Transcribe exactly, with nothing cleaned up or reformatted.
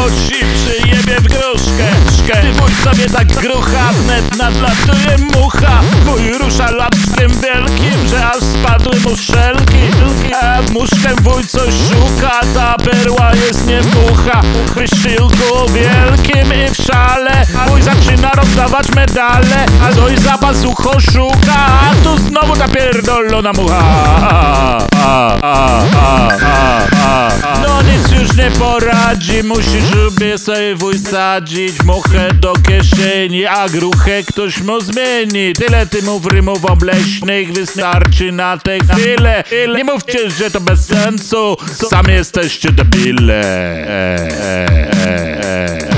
podnosi, przyjebie w gruszkę. Ty wuj sobie tak grucha, wnet nadlatuje mucha. Wuj rusza lapskiem wielkim, że aż spadły mu szelki. A w muszkę wuj coś szuka, ta perła jest niepucha. W wysiłku wielkim i w szale wuj zaczyna rozdawać medale. A coś za pazucho szuka, a tu znowu ta pierdolona mucha. A, a, a, a, a, a. No nic już nie poradzi, musisz sobie sobie wuj sadzić muchę do kieszeni, a gruchę ktoś mu zmieni. Tyle tymów rymów obleśnych wystarczy na tę chwilę. Nie mówcie, że to bez sensu, sami jesteście debile. E, e, e, e.